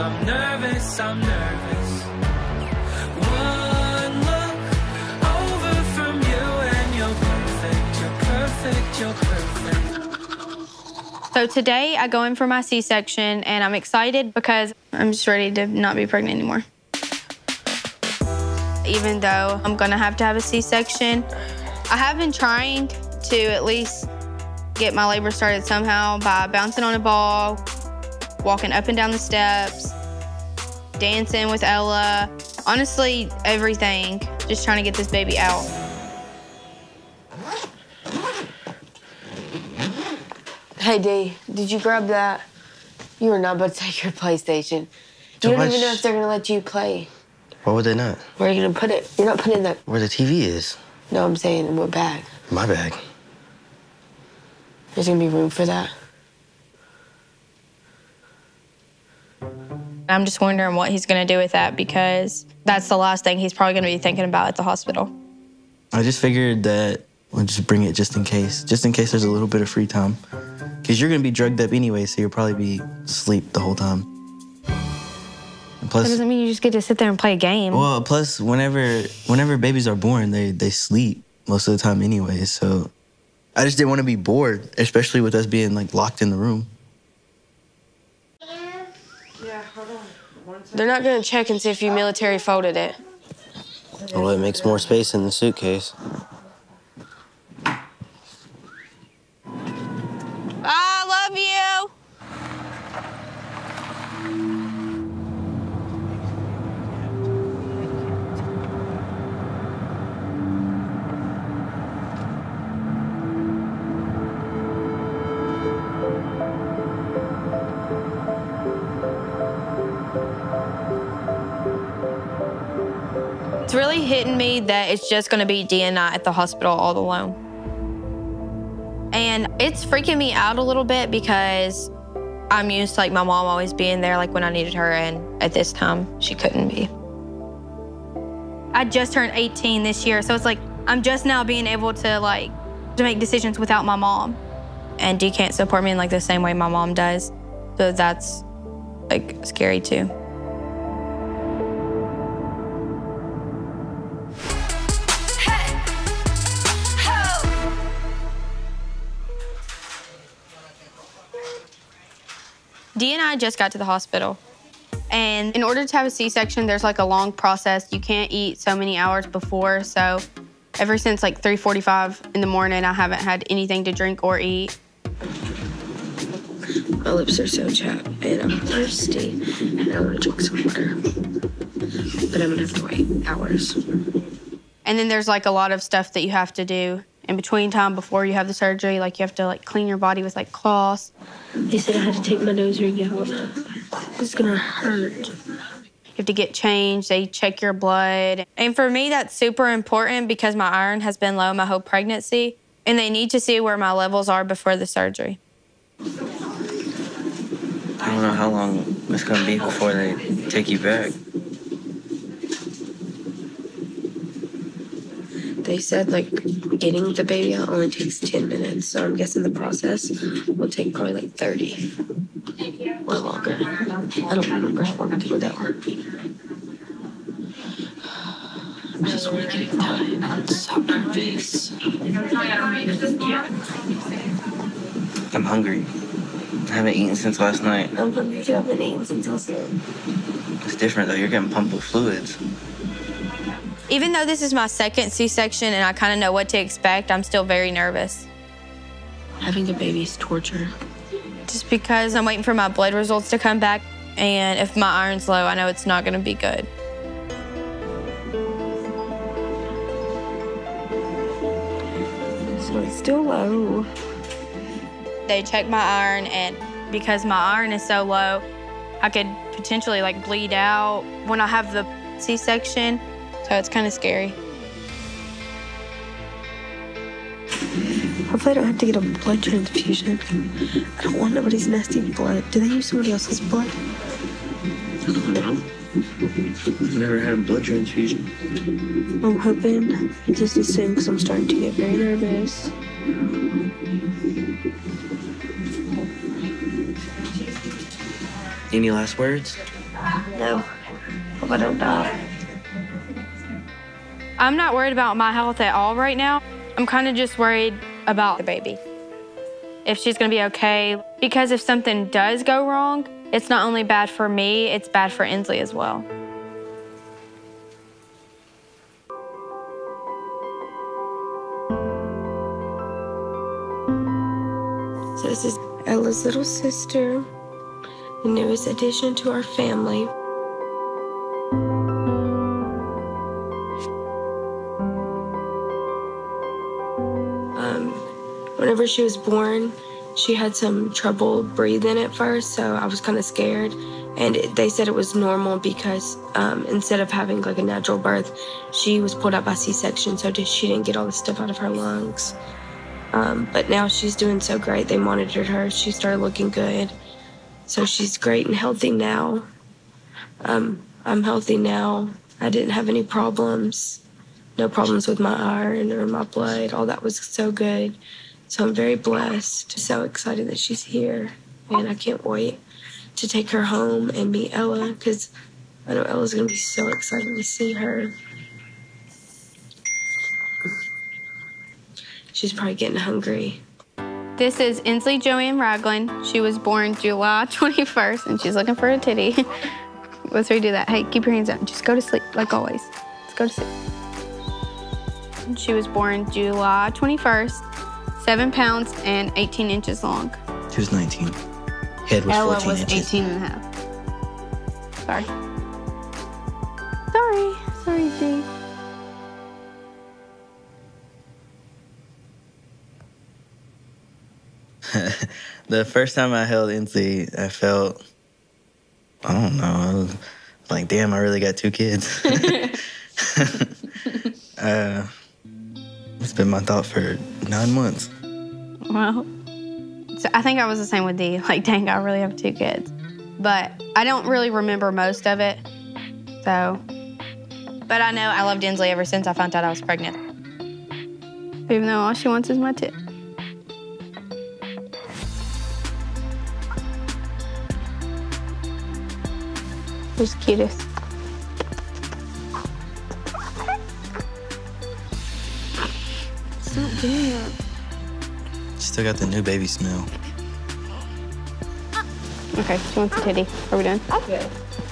I'm nervous, I'm nervous. One look over from you and you're perfect, you're perfect, you're perfect. So today I go in for my C-section and I'm excited because I'm just ready to not be pregnant anymore. Even though I'm gonna have to have a C-section, I have been trying to at least get my labor started somehow by bouncing on a ball, walking up and down the steps, dancing with Ella. Honestly, everything, just trying to get this baby out. Hey, Dee, did you grab that? You are not about to take your PlayStation. You don't even know if they're gonna let you play. Why would they not? Where are you gonna put it? You're not putting that. Where the TV is. No, I'm saying in what bag? My bag. There's gonna be room for that. I'm just wondering what he's gonna do with that because that's the last thing he's probably gonna be thinking about at the hospital. I just figured that we'll just bring it just in case there's a little bit of free time. Because you're gonna be drugged up anyway, so you'll probably be asleep the whole time. And plus, That doesn't mean you just get to sit there and play a game. Well, plus, whenever babies are born, they sleep most of the time anyway, so I just didn't want to be bored, especially with us being, like, locked in the room. Yeah, hold on. They're not gonna check and see if you military folded it. Well, it makes more space in the suitcase. I love you. It's really hitting me that it's just gonna be Dee and I at the hospital all alone. And it's freaking me out a little bit because I'm used to like my mom always being there like when I needed her, and at this time she couldn't be. I just turned 18 this year, so it's like I'm just now being able to make decisions without my mom. And Dee can't support me in like the same way my mom does. So that's like scary too. Dee and I just got to the hospital. And in order to have a C-section, there's like a long process. You can't eat so many hours before. So ever since like 3:45 in the morning, I haven't had anything to drink or eat. My lips are so chapped and I'm thirsty and I want to drink some water. But I'm gonna have to wait hours. And then there's like a lot of stuff that you have to do in between time before you have the surgery. Like you have to like clean your body with like cloths. They said I had to take my nose ring out. It's gonna hurt. You have to get changed. They check your blood. And for me, that's super important because my iron has been low my whole pregnancy. And they need to see where my levels are before the surgery. I don't know how long it's gonna be before they take you back. They said like getting the baby out only takes 10 minutes, so I'm guessing the process will take probably like 30 or longer. I don't remember how long it took that one. I just want to get it done. I'm so nervous. I'm hungry. I haven't eaten since last night. I'm hungry too. I haven't eaten since last night. It's different though. You're getting pumped with fluids. Even though this is my second C-section and I kind of know what to expect, I'm still very nervous. Having a baby is torture. Just because I'm waiting for my blood results to come back, and if my iron's low, I know it's not gonna be good. So it's still low. They check my iron, and because my iron is so low, I could potentially like bleed out when I have the C-section. So it's kind of scary. Hopefully I don't have to get a blood transfusion. I don't want nobody's nasty blood. Do they use somebody else's blood? I don't know. I've never had a blood transfusion. I'm hoping just as soon because I'm starting to get very nervous. Any last words? No. Hope I don't die. I'm not worried about my health at all right now. I'm kind of just worried about the baby. If she's gonna be okay. Because if something does go wrong, it's not only bad for me, it's bad for Inslee as well. So this is Ella's little sister, the newest addition to our family. Whenever she was born, she had some trouble breathing at first, so I was kind of scared. And they said it was normal because instead of having like a natural birth, she was pulled out by C-section, so she didn't get all the stuff out of her lungs. But now she's doing so great. They monitored her. She started looking good. So she's great and healthy now. I'm healthy now. I didn't have any problems. No problems with my iron or my blood. All that was so good. So I'm very blessed. So excited that she's here. And I can't wait to take her home and meet Ella, because I know Ella's going to be so excited to see her. She's probably getting hungry. This is Inslee Joanne Ragland. She was born July 21st, and she's looking for a titty. Let's redo that. Hey, keep your hands up. Just go to sleep, like always. Let's go to sleep. She was born July 21st, 7 pounds and 18 inches long. She was 19. Head was Ella 14 was inches. 18 and a half. Sorry. Sorry, G. The first time I held Inslee, I felt, I don't know, I was like, damn, I really got 2 kids. It's been my thought for 9 months. Well, so I think I was the same with Dee. Like, dang, I really have 2 kids. But I don't really remember most of it, so. But I know I loved Inslee ever since I found out I was pregnant. Even though all she wants is my tit. Who's the cutest? Stop doing that. Still got the new baby smell. Okay, she wants a titty. Are we done? Good.